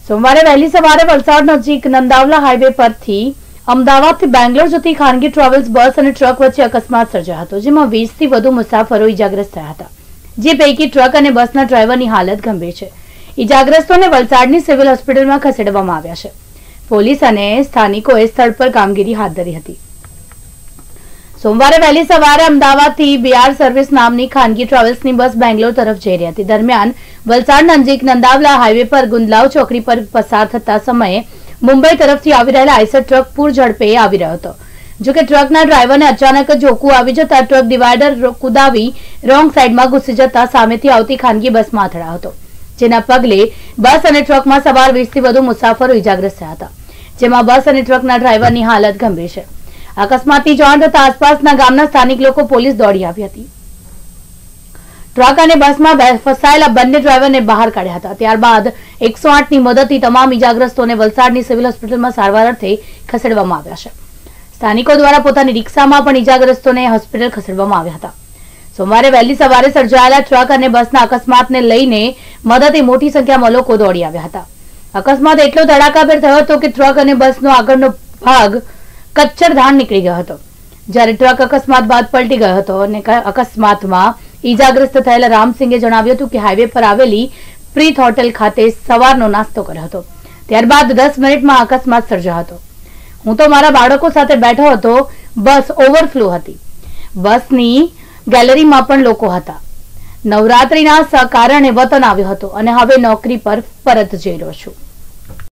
સોમવારે વહેલી સવારે વલસાડ નજીક નંદાવલા હાઈવે પરથી અમદાવાદથી બેંગ્લોર જતી ખાનગી ટ્રાવેલ્સ બસ અને ટ્રક વચ્ચે અકસ્માત સર્જાયો હતો, જેમાં 20 થી વધુ મુસાફરો ઇજાગ્રસ્ત થયા હતા, જે પૈકી ટ્રક અને બસના ડ્રાઈવરની હાલત ગંભીર છે। ઇજાગ્રસ્તોને વલસાડની સિવિલ હોસ્પિટલમાં ખસેડવામાં આવ્યા છે। પોલીસ અને સ્થાનિકોએ સ્થળ પર કામગીરી હાથ ધરી હતી। સોમવારે વહેલી સવારે અમદાવાદથી બીઆર સર્વિસ નામની ખાનગી ટ્રાવેલ્સની બસ બેંગ્લોર તરફ જઈ રહી હતી। દરમિયાન વલસાડ નજીક નંદાવલા હાઈવે પર ગુંદલાવ ચોકડી પર પસાર થતા સમયે મુંબઈ તરફથી આવી રહેલા આઈસર ટ્રક પૂર ઝડપે આવી રહ્યો હતો। જોકે ટ્રકના ડ્રાઈવરને અચાનક જ ઝોકું આવી જતા ટ્રક ડિવાઈડર કુદાવી રોંગ સાઈડમાં ઘૂસી જતા સામેથી આવતી ખાનગી બસમાં અથડાયો હતો, જેના પગલે બસ અને ટ્રકમાં સવાર 20 થી વધુ મુસાફરો ઇજાગ્રસ્ત થયા હતા, જેમાં બસ અને ટ્રકના ડ્રાઈવરની હાલત ગંભીર છે। અકસ્માતની જાણ થતા આસપાસના ગામના સ્થાનિક લોકો પોલીસ દોડી આવી હતી। ટ્રક અને બસમાં ફસાયેલા બંને ડ્રાઈવરને બહાર કાઢ્યા હતા। ત્યારબાદ 108ની મદદથી તમામ ઇજાગ્રસ્તોને વલસાડની સિવિલ હોસ્પિટલમાં સારવાર અર્થે ખસેડવામાં આવ્યા છે। સ્થાનિકો દ્વારા પોતાની રિક્ષામાં પણ ઇજાગ્રસ્તોને હોસ્પિટલ ખસેડવામાં આવ્યા હતા। સોમવારે વહેલી સવારે સર્જાયેલા ટ્રક અને બસના અકસ્માતને લઈને મદદે મોટી સંખ્યામાં લોકો દોડી આવ્યા હતા। અકસ્માત એટલો ધડાકાભેર થયો હતો કે ટ્રક અને બસનો આગળનો ભાગ કચ્છરધાણ નીકળી ગયો હતો, જ્યારે ટ્રક અકસ્માત બાદ પલટી ગયો હતો અને અકસ્માતમાં ઇજાગ્રસ્ત થયેલા રામસિંગે જણાવ્યું હતું કે હાઈવે પર આવેલી પ્રીત હોટેલ ખાતે સવારનો નાસ્તો કર્યો હતો, ત્યારબાદ 10 મિનિટમાં અકસ્માત સર્જાયો હતો। હું તો મારા બાળકો સાથે બેઠો હતો, બસ ઓવરફ્લો હતી, બસની ગેલેરીમાં પણ લોકો હતા। નવરાત્રીના કારણે વતન આવ્યો હતો અને હવે નોકરી પર પરત જઈ રહ્યો છું।